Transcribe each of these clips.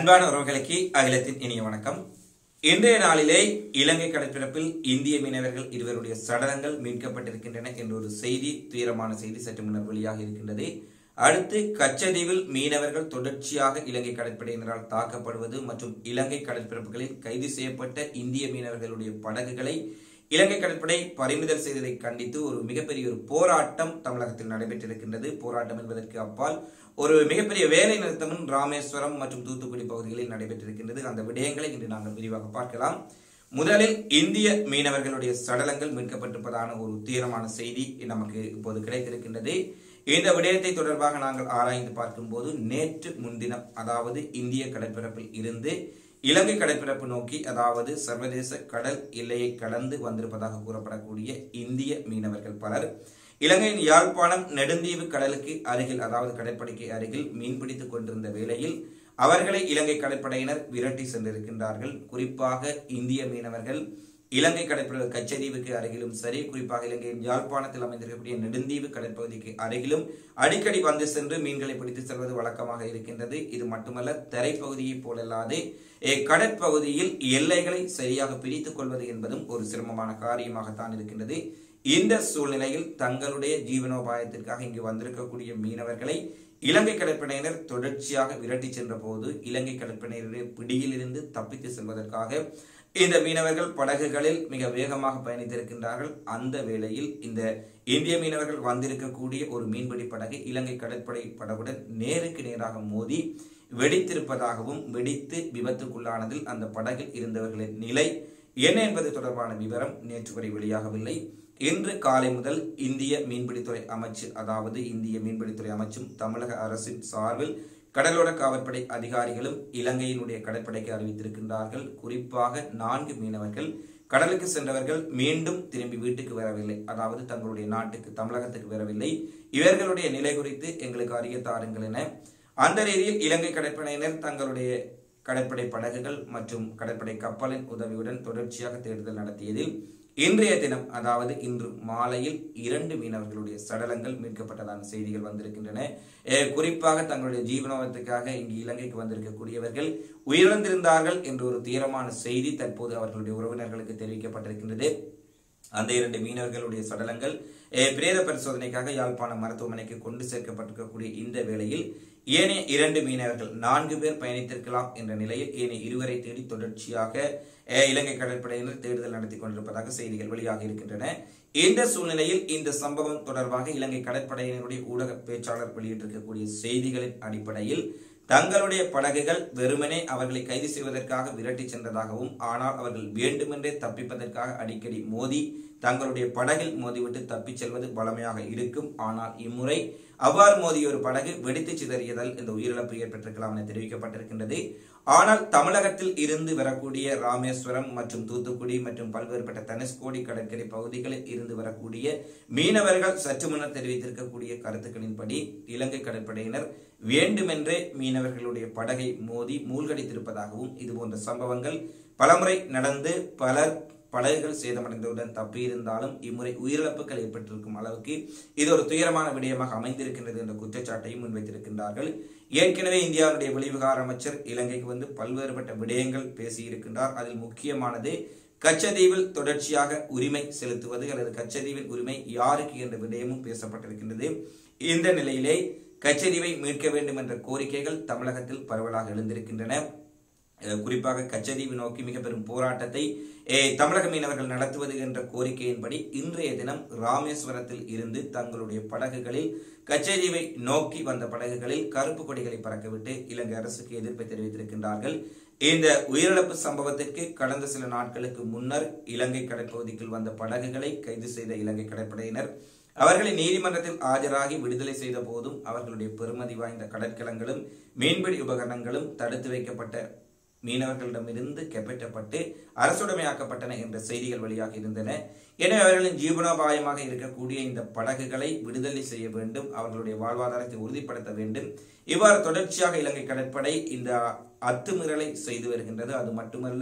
அன்பான உறவுகளுக்கு அகிலத்தின் இனிய வணக்கம். இன்றைய நாளிலே இலங்கை கடற்பரப்பில் இந்திய மீனவர்கள் இருவருடைய சடலங்கள் மீட்கப்பட்டிருக்கின்றன என்ற ஒரு செய்தி, துயரமான செய்தி சற்று முன்னர் வெளியாக இருக்கின்றது. அடுத்து கச்சதீவில் மீனவர்கள் தொடர்ச்சியாக இலங்கை கடற்படையினரால் தாக்கப்படுவது மற்றும் இலங்கை கடற்பரப்புகளில் கைது செய்யப்பட்ட இந்திய மீனவர்களுடைய படகுகளை இலங்கை கடற்படை பறிமுதல் செய்ததை கண்டித்து ஒரு மிகப்பெரிய ஒரு போராட்டம் தமிழகத்தில் நடைபெற்றிருக்கின்றது. போராட்டம் என்பதற்கு அப்பால் ஒரு மிகப்பெரிய வேலை நிறுத்தமும் ராமேஸ்வரம் மற்றும் தூத்துக்குடி பகுதிகளில் நடைபெற்றிருக்கின்றது. அந்த விடயங்களை இன்று நாங்கள் விரிவாக பார்க்கலாம். முதலில் இந்திய மீனவர்களுடைய சடலங்கள் மீட்கப்பட்டிருப்பதான ஒரு துயரமான செய்தி நமக்கு இப்போது கிடைத்திருக்கின்றது. இந்த விடயத்தை தொடர்பாக நாங்கள் ஆராய்ந்து பார்க்கும் போது நேற்று முன்தினம், அதாவது இந்திய கடற்பரப்பில் இருந்து இலங்கை கடற்பரப்பு நோக்கி, அதாவது சர்வதேச கடல் எல்லையை கடந்து வந்திருப்பதாக கூறப்படக்கூடிய இந்திய மீனவர்கள் பலர் இலங்கையின் யாழ்ப்பாணம் நெடுந்தீவு கடலுக்கு அருகில், அதாவது கடற்படைக்கு அருகில் மீன்பிடித்துக் கொண்டிருந்த வேளையில் அவர்களை இலங்கை கடற்படையினர் விரட்டி சென்றிருக்கின்றார்கள். குறிப்பாக இந்திய மீனவர்கள் இலங்கை கடற்படை கச்சதீவுக்கு அருகிலும் சரி, குறிப்பாக இலங்கையின் யாழ்ப்பாணத்தில் அமைந்திருக்கக்கூடிய நெடுந்தீவு கடற்பகுதிக்கு அருகிலும் அடிக்கடி வந்து சென்று மீன்களை பிடித்து செல்வது வழக்கமாக இருக்கின்றது. இது மட்டுமல்ல, தரைப்பகுதியை போலல்லாது கடற்பகுதியில் எல்லைகளை சரியாக பிரித்துக் கொள்வது என்பதும் ஒரு சிரமமான காரியமாகத்தான் இருக்கின்றது. இந்த சூழ்நிலையில் தங்களுடைய ஜீவனோபாயத்திற்காக இங்கு வந்திருக்கக்கூடிய மீனவர்களை இலங்கை கடற்படையினர் தொடர்ச்சியாக விரட்டி சென்ற போது இலங்கை கடற்படையினருடைய பிடியில் இருந்து தப்பித்து செல்வதற்காக இந்த மீனவர்கள் படகுகளில் மிக வேகமாக பயணித்திருக்கின்றார்கள். அந்த வேளையில் இந்த இந்திய மீனவர்கள் வந்திருக்கக்கூடிய ஒரு மீன்பிடி படகு இலங்கை கடற்படை படகுடன் நேருக்கு நேராக மோதி வெடித்திருப்பதாகவும், வெடித்து விபத்துக்குள்ளானதில் அந்த படகில் இருந்தவர்களின் நிலை என்ன என்பது தொடர்பான விவரம் நேற்று வரை வெளியாகவில்லை. இன்று காலை முதல் இந்திய மீன்பிடித்துறை அமைச்சு, அதாவது இந்திய மீன்பிடித்துறை அமைச்சும் தமிழக அரசின் சார்பில் கடலோர காவற்படை அதிகாரிகளும் இலங்கையினுடைய கடற்படைக்கு அறிவித்திருக்கின்றார்கள். குறிப்பாக 4 மீனவர்கள் கடலுக்கு சென்றவர்கள் மீண்டும் திரும்பி வீட்டுக்கு வரவில்லை, அதாவது தங்களுடைய நாட்டுக்கு தமிழகத்துக்கு வரவில்லை. இவர்களுடைய நிலை குறித்து எங்களுக்கு அறிய தாருங்கள் என அந்த ரீதியில் இலங்கை கடற்படையினர் தங்களுடைய கடற்படை படகுகள் மற்றும் கடற்படை கப்பலின் உதவியுடன் தொடர்ச்சியாக தேடுதல் நடத்தியதில் இன்றைய தினம், அதாவது இன்று மாலையில் 2 மீனவர்களுடைய சடலங்கள் மீட்கப்பட்டதான செய்திகள் வந்திருக்கின்றன. குறிப்பாக தங்களுடைய ஜீவனோபாயத்துக்காக இங்கு இலங்கைக்கு வந்திருக்கக்கூடியவர்கள் உயிரிழந்திருந்தார்கள் என்ற ஒரு தீரமான செய்தி தற்போது அவர்களுடைய உறவினர்களுக்கு தெரிவிக்கப்பட்டிருக்கின்றது. அந்த 2 மீனவர்களுடைய சடலங்கள் பிரேத பரிசோதனைக்காக யாழ்ப்பாணம் மருத்துவமனைக்கு கொண்டு சேர்க்கப்பட்டிருக்கக்கூடிய இந்த வேளையில் ஏனைய 2 மீனவர்கள் 4 பேர் பயணித்திருக்கலாம் என்ற நிலையில் ஏனைய 2 தேடி தொடர்ச்சியாக இலங்கை கடற்படையினர் தேடுதல் நடத்தி கொண்டிருப்பதாக செய்திகள் வெளியாக இருக்கின்றன. இந்த சூழ்நிலையில் இந்த சம்பவம் தொடர்பாக இலங்கை கடற்படையினருடைய ஊடக பேச்சாளர் வெளியிட்டிருக்கக்கூடிய செய்திகளின் அடிப்படையில் தங்களுடைய படகுகள் வெறுமனே அவர்களை கைது செய்வதற்காக விரட்டி சென்றதாகவும், ஆனால் அவர்கள் வேண்டுமென்றே தப்பிப்பதற்காக அடிக்கடி மோதி தங்களுடைய படகில் மோதிவிட்டு தப்பிச் செல்வது பலமையாக இருக்கும். ஆனால் இம்முறை அவ்வாறு மோதிய ஒரு படகு வெடித்து சிதறியதால் இந்த உயிரிழப்பு ஏற்பட்டிருக்கலாம் என தெரிவிக்கப்பட்டிருக்கின்றது. ஆனால் தமிழகத்தில் இருந்து வரக்கூடிய ராமேஸ்வரம் மற்றும் தூத்துக்குடி மற்றும் பல்வேறுபட்ட தனுஷ்கோடி கடற்கரை பகுதிகளில் இருந்து வரக்கூடிய மீனவர்கள் சற்று முன்னர் தெரிவித்திருக்கக்கூடிய கருத்துக்களின்படி இலங்கை கடற்படையினர் வேண்டுமென்றே மீனவர்களுடைய படகை மோதி மூழ்கடித்திருப்பதாகவும், இதுபோன்ற சம்பவங்கள் பலமுறை நடந்து பலர் படகுகள் சேதமடைந்தவுடன் தப்பியிருந்தாலும் இம்முறை உயிரிழப்புகள் ஏற்பட்டிருக்கும் அளவுக்கு இது ஒரு துயரமான விடயமாக அமைந்திருக்கின்றது என்ற குற்றச்சாட்டையும் முன்வைத்திருக்கின்றார்கள். ஏற்கனவே இந்தியாவுடைய வெளிவிவகார அமைச்சர் இலங்கைக்கு வந்து பல்வேறுபட்ட விடயங்கள் பேசியிருக்கின்றார். அதில் முக்கியமானது கச்சதீவில் தொடர்ச்சியாக உரிமை செலுத்துவது அல்லது கச்சதீவின் உரிமை யாருக்கு என்ற விடயமும் பேசப்பட்டிருக்கின்றது. இந்த நிலையிலே கச்சதீவை மீட்க வேண்டும் என்ற கோரிக்கைகள் தமிழகத்தில் பரவலாக எழுந்திருக்கின்றன. குறிப்பாக கச்சதீவு நோக்கி மிக பெரும் போராட்டத்தை தமிழக மீனவர்கள் நடத்துவது என்ற கோரிக்கையின்படி இன்றைய தினம் ராமேஸ்வரத்தில் இருந்து தங்களுடைய படகுகளில் கச்சதீவை நோக்கி வந்த படகுகளில் கருப்பு கொடிகளை பறக்கவிட்டு இலங்கை அரசுக்கு எதிர்ப்பை தெரிவித்திருக்கின்றார்கள். இந்த உயிரிழப்பு சம்பவத்திற்கு கடந்த சில நாட்களுக்கு முன்னர் இலங்கை கடற்பகுதிக்குள் வந்த படகுகளை கைது செய்த இலங்கை கடற்படையினர் அவர்களை நீதிமன்றத்தில் ஆஜராகி விடுதலை செய்த போதும் அவர்களுடைய பெறுமதி வாய்ந்த கடற்கலங்களும் மீன்பிடி உபகரணங்களும் தடுத்து வைக்கப்பட்ட மீனவர்களிடமிருந்து கைப்பற்றப்பட்டு அரசுடைமையாக்கப்பட்டன என்ற செய்திகள் வெளியாக இருந்தன. எனவே அவர்களின் ஜீவனோபாயமாக இருக்கக்கூடிய இந்த படகுகளை விடுதலை செய்ய வேண்டும், அவர்களுடைய வாழ்வாதாரத்தை உறுதிப்படுத்த வேண்டும். இவ்வாறு தொடர்ச்சியாக இலங்கை கடற்படை இந்த அத்துமீறலை செய்து வருகின்றது. அது மட்டுமல்ல,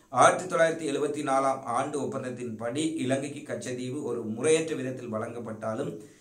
1974 ஆண்டு ஒப்பந்தத்தின்படி இலங்கைக்கு கச்சதீவு ஒரு முறையற்ற விதத்தில் வழங்கப்பட்டாலும்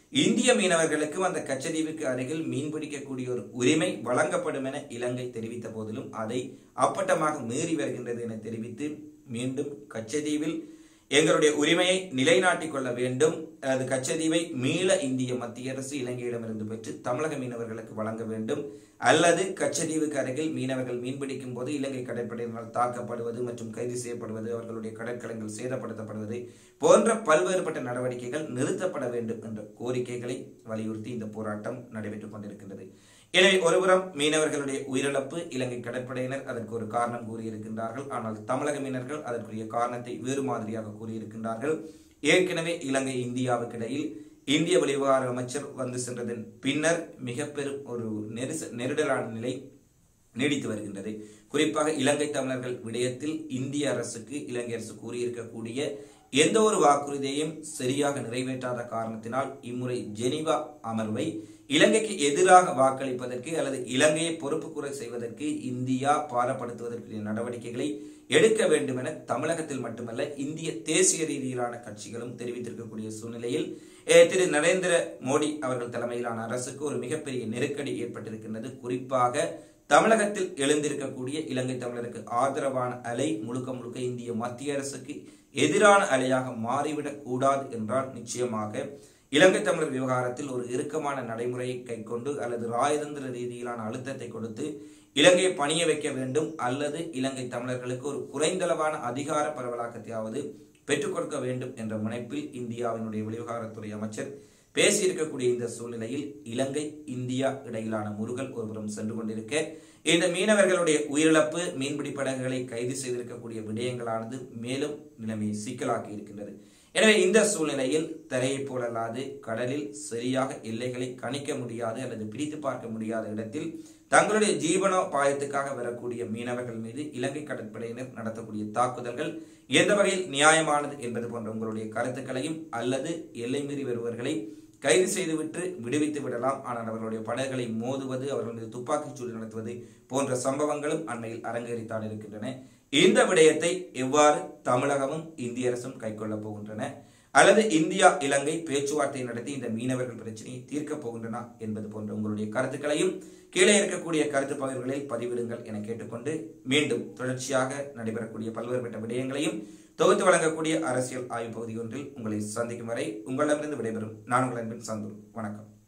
இந்திய மீனவர்களுக்கு அந்த கச்சதீவுக்கு அருகில் மீன்பிடிக்கக்கூடிய ஒரு உரிமை வழங்கப்படும் என இலங்கை தெரிவித்த போதிலும் அதை அப்பட்டமாக மீறி வருகின்றது என தெரிவித்து மீண்டும் கச்சதீவில் எங்களுடைய உரிமையை நிலைநாட்டிக் கொள்ள வேண்டும், அது கச்சதீவை மீள இந்திய மத்திய அரசு இலங்கையிடமிருந்து பெற்று தமிழக மீனவர்களுக்கு வழங்க வேண்டும், அல்லது கச்சதீவுக்கு அருகில் மீனவர்கள் மீன்பிடிக்கும் போது இலங்கை கடற்படையினால் தாக்கப்படுவது மற்றும் கைது செய்யப்படுவது, அவர்களுடைய கடற்கலங்கள் சேதப்படுத்தப்படுவது போன்ற பல்வேறுபட்ட நடவடிக்கைகள் நிறுத்தப்பட வேண்டும் என்ற கோரிக்கைகளை வலியுறுத்தி இந்த போராட்டம் நடைபெற்றுக் கொண்டிருக்கின்றது. எனவே ஒருபுறம் மீனவர்களுடைய உயிரிழப்பு, இலங்கை கடற்படையினர் அதற்கு ஒரு காரணம் கூறியிருக்கின்றார்கள். ஆனால் தமிழக மீனவர்கள் அதற்குரிய காரணத்தை வேறு மாதிரியாக கூறியிருக்கின்றார்கள். ஏற்கனவே இலங்கை இந்தியாவுக்கு இடையில் இந்திய வெளிவிவகார அமைச்சர் வந்து சென்றதன் பின்னர் மிக பெரும் ஒரு நெருடலான நிலை நீடித்து வருகின்றது. குறிப்பாக இலங்கை தமிழர்கள் விடயத்தில் இந்திய அரசுக்கு இலங்கை அரசு கூறியிருக்கக்கூடிய எந்த ஒரு வாக்குறுதியையும் சரியாக நிறைவேற்றாத காரணத்தினால் இம்முறை ஜெனீவா அமர்வை இலங்கைக்கு எதிராக வாக்களிப்பதற்கு அல்லது இலங்கையை பொறுப்புக்கூற செய்வதற்கு இந்தியா பாரப்படுத்துவதற்குரிய நடவடிக்கைகளை எடுக்க வேண்டும் என தமிழகத்தில் மட்டுமல்ல இந்திய தேசிய ரீதியிலான கட்சிகளும் தெரிவித்திருக்கக்கூடிய சூழ்நிலையில் திரு நரேந்திர மோடி அவர்கள் தலைமையிலான அரசுக்கு ஒரு மிகப்பெரிய நெருக்கடி ஏற்பட்டிருக்கின்றது. குறிப்பாக தமிழகத்தில் எழுந்திருக்கக்கூடிய இலங்கை தமிழருக்கு ஆதரவான அலை முழுக்க முழுக்க இந்திய மத்திய அரசுக்கு எதிரான அலையாக மாறிவிடக் கூடாது என்றால் நிச்சயமாக இலங்கை தமிழர் விவகாரத்தில் ஒரு இறுக்கமான நடைமுறையை கைக்கொண்டு அல்லது ராஜதந்திர ரீதியிலான அழுத்தத்தை கொடுத்து இலங்கையை பணிய வைக்க வேண்டும், அல்லது இலங்கை தமிழர்களுக்கு ஒரு குறைந்தளவான அதிகார பரவலாக்கத்தையாவது பெற்றுக் கொடுக்க வேண்டும் என்ற முனைப்பில் இந்தியாவினுடைய வெளிவிவகாரத்துறை அமைச்சர் பேசியிருக்கக்கூடிய இந்த சூழ்நிலையில் இலங்கை இந்தியா இடையிலான முருகல் ஒருபுறம் சென்று கொண்டிருக்க, இந்த மீனவர்களுடைய உயிரிழப்பு, மீன்பிடி படகுகளை கைது செய்திருக்கக்கூடிய விடயங்களானது மேலும் நிலைமையை சிக்கலாக்கி இருக்கின்றது. எனவே இந்த சூழ்நிலையில் தரையை போலல்லாது கடலில் சரியாக எல்லைகளை கணிக்க முடியாது அல்லது பிரித்து பார்க்க முடியாத இடத்தில் தங்களுடைய ஜீவனோபாயத்துக்காக வரக்கூடிய மீனவர்கள் மீது இலங்கை கடற்படையினர் நடத்தக்கூடிய தாக்குதல்கள் எந்த வகையில் நியாயமானது என்பது போன்ற உங்களுடைய கருத்துக்களையும், அல்லது எல்லை மீறி வருவர்களை கைது செய்துவிட்டு விடுவித்து விடலாம், ஆனால் அவர்களுடைய படகுகளை மோதுவது, அவர்கள் மீது துப்பாக்கிச் சூடு நடத்துவது போன்ற சம்பவங்களும் அண்மையில் அரங்கேறித்தான் இருக்கின்றன. இந்த விடயத்தை எவ்வாறு தமிழகமும் இந்திய அரசும் கைக்கொள்ளப் போகின்றன, அல்லது இந்தியா இலங்கை பேச்சுவார்த்தை நடத்தி இந்த மீனவர்கள் பிரச்சனையை தீர்க்கப் போகின்றன என்பது போன்ற உங்களுடைய கருத்துக்களையும் கீழே இருக்கக்கூடிய கருத்து பகிர்வுகளில் பதிவிடுங்கள் என கேட்டுக்கொண்டு, மீண்டும் தொடர்ச்சியாக நடைபெறக்கூடிய பல்வேறுபட்ட விடயங்களையும் தொகுத்து வழங்கக்கூடிய அரசியல் ஆய்வு பகுதி ஒன்றில் உங்களை சந்திக்கும் வரை உங்களிடமிருந்து விடைபெறும் நான் உங்கள் அன்பின் சந்துரு. வணக்கம்.